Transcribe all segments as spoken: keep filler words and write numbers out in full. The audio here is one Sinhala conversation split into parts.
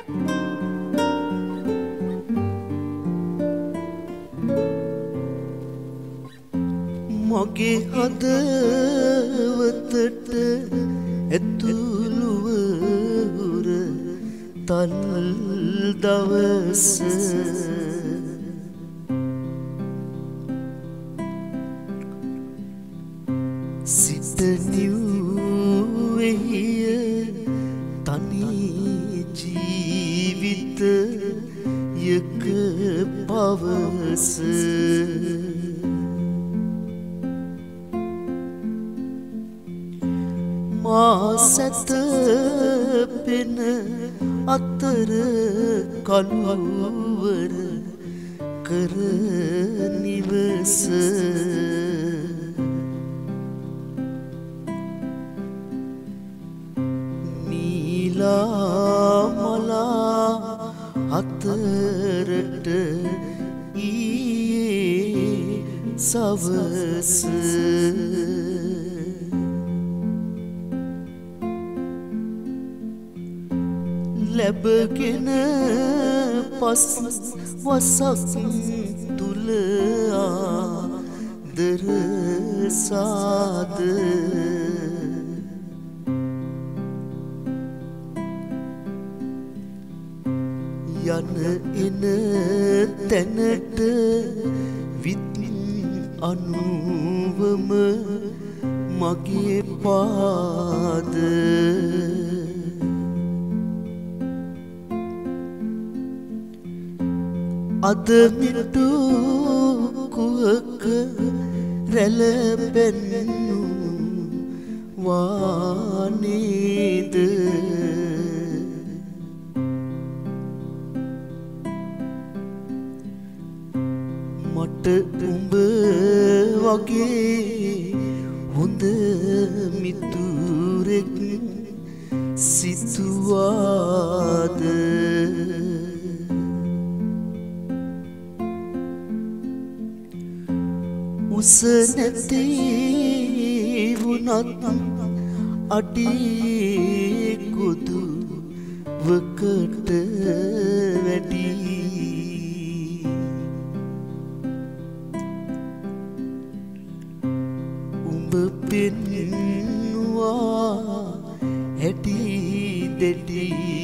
මගේ හදවතට ඇතුළුව හුර තල් දවස සිත නිව්වෙහිය තනි ජීවිතයක පවස මා සැතපෙන අතර කළුවර කර නිවස නීලා මලා අතරට ඊයේ සවස ලැබගෙන පස් වසක් තුල ආදර සාද යන එන තැනට විත් අනුවම මගේ පාද අද මිටු කුවක රැළ පෙන්නු වානේද මට උඹ වගේ හොඳ මිතුරෙක් සිතුවාද උස නැති වුණත් අඩි කුදු වකට වැඩි උඹ පෙන්නවා හැටි දෙටි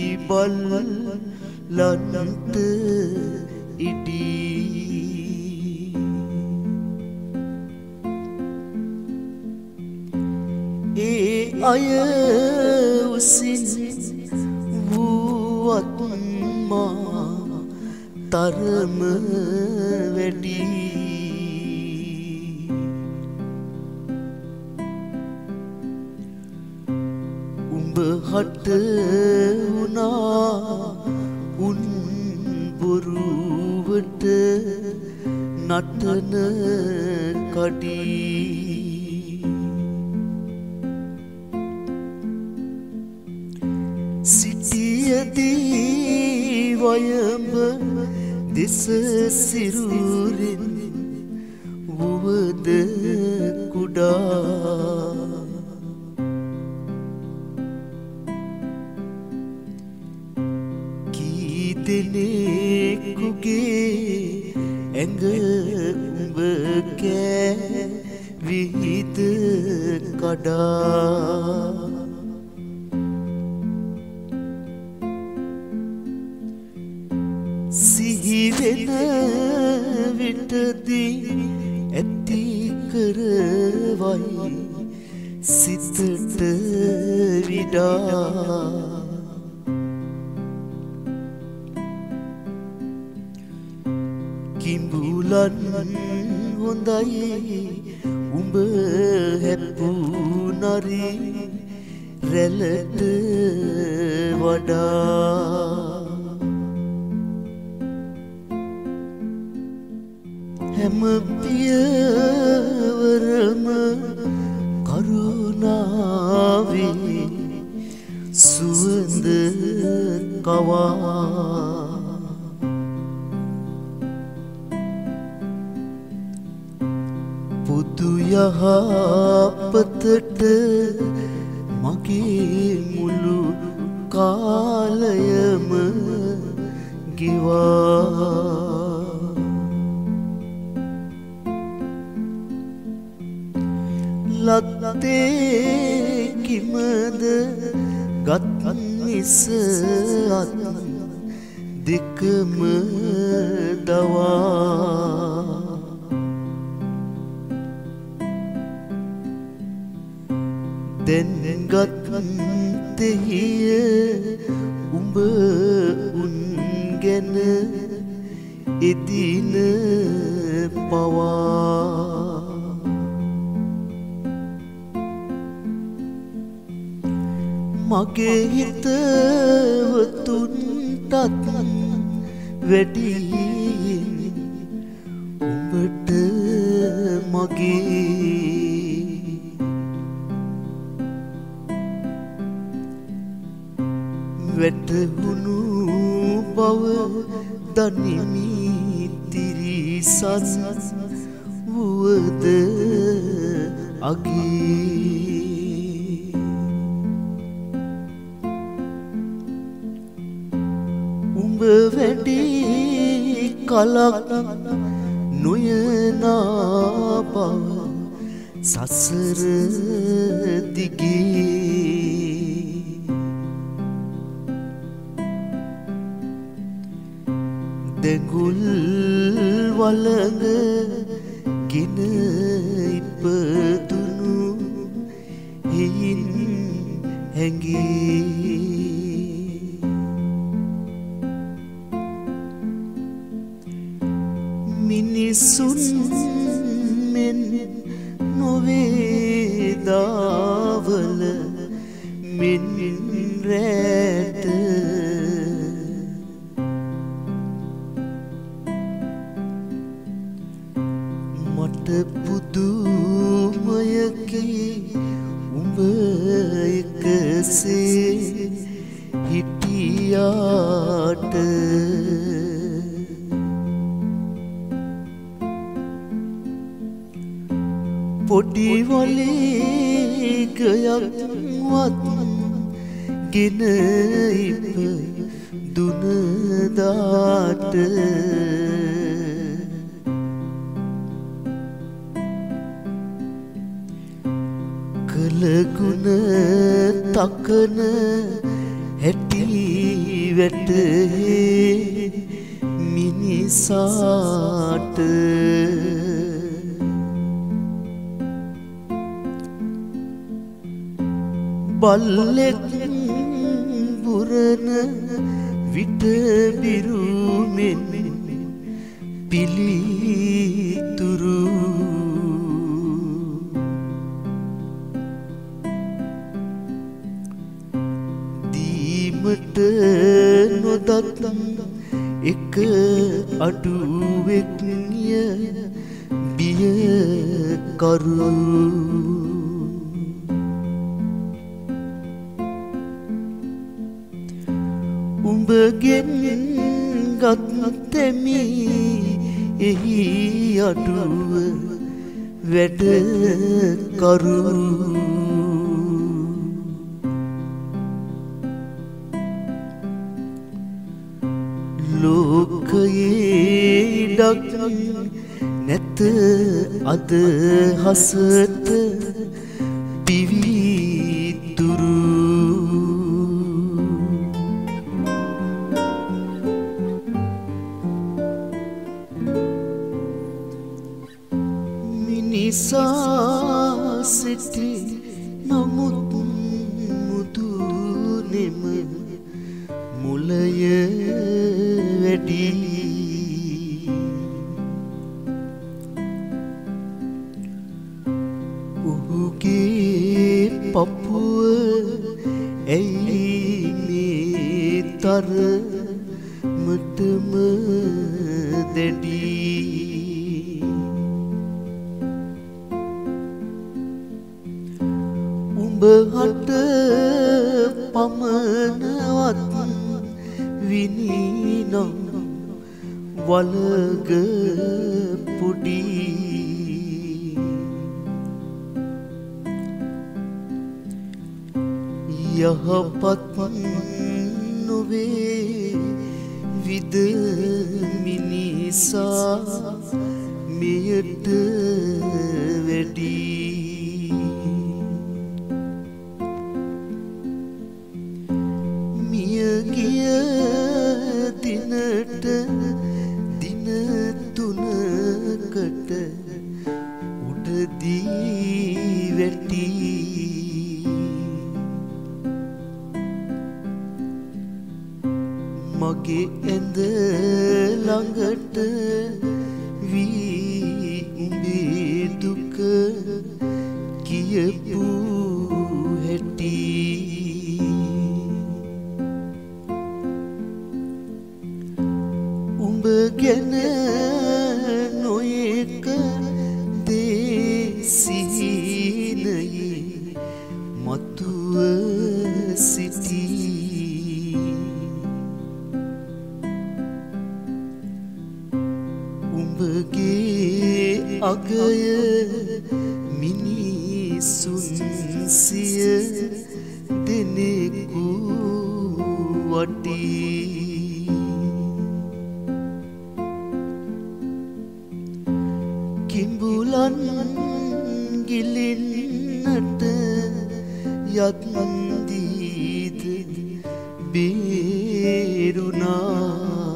බලන්නට ඉඩි ඒ අය උසින් වුවත් මා තරම වැඩි උඹ හට වුණා උන් බොරුවට නටන කඩී සිටියදී වයඹ දෙස සිරුරින් වුවද කුඩා කී දෙනෙකුගේ ඇඟ උඹ කෑ විහිද කඩා සිහිවෙන විටදී ඇති කරවයි සිතට විඩා කිඹුලන් හොඳයි උඹ හැප්පුනරි රැළට වඩා හැම පියවරම කරුණාවේ සුවඳ කවා පුදු යහපතට මගේ මුළු කාලයම කිවා ලත්තේ කිමද ගත් මිස අත් දෙකම දවා දැන් ගත් තෙහිය උඹ උන් ගැන එදින පවා මගේ හිතවතුන්ටත් වැඩි උඹට මගේ වැටහුණු බව දනිමි තිරිසන් වුවද අගේ උඹ වැඩි කලක් නොයනා බව සසර දිගේ දෙගුල් වලඟ ගෙන ඉපදුණු හියින් හැඟී මිනිසුන් මෙන් නොවේ දාවල මෙන් රැට මට පුදුමයකි උඹ එකසේ හිටියාට පොඩි වලේකයක් වත් ගෙන ඉප දුනදාට කළගුණ තකන හැටි වැටහේ මිනිසාට බල්ලෙක් බුරන විට බිරුමෙන් පිළිතුරු දීමට නොදත් එක අඩුවෙක්ය බියකරු උඹගෙන් ගත්තෙමි එහි අඩුව වැඩකරු ලෝකයේ ඉඩක් නැත අදහසට පිවිතුරු මිනිසා සිටි නමුත් මුදුනෙම මුලය වැඩි ඔහුගේ පපුව ඇයි මේ තරමටම දැඩි උඹ හට පමණවත් විනිනම් වලග පොඩි යහපත් නොවේ විද මිනිසා මෙයට වැඩි මියගිය දිනට දින තුනකට උඩදී වැටි මගේ ඇඳ ළඟට වී උඹේ දුක කියපු හැටි උඹ ගැන නොයෙක දේසිහිනයේ මතුව සිටී උඹගේ අගය මිනිසුන් සිය දෙනෙකු වටී කිඹුලන් ගිලින්නට යත්දීද බේරුණා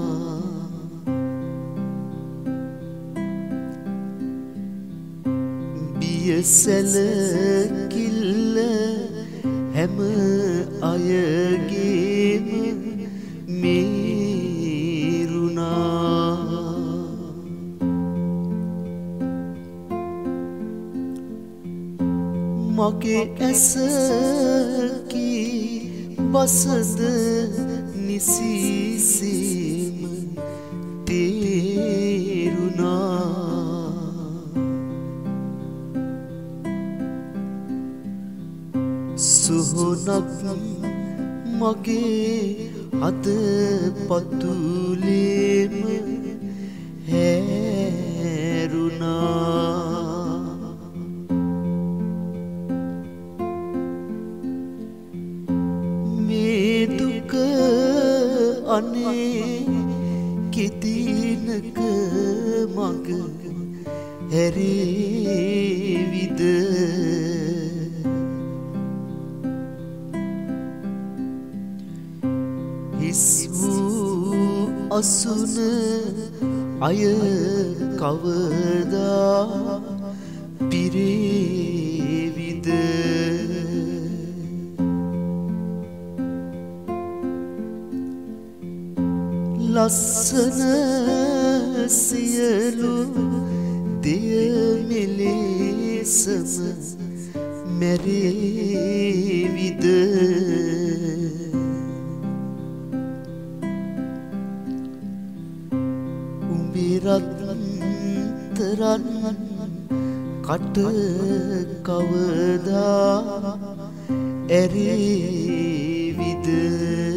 සැලකිල්ල හැම අයගේම මේරුණා මගේ ඇසකී බසද නිසිසේම තේරුණා සුහුනක් මගේ අද පතුලේම හැරුණා මේ දුක අනේ කෙදිනක මග හැරේවිද අසුන අය කවදා පිරේවිද ලස්සන සියලු දෙය මෙලෙසම මැරේවිද රත්තරන් කට කවදා ඇරේවිද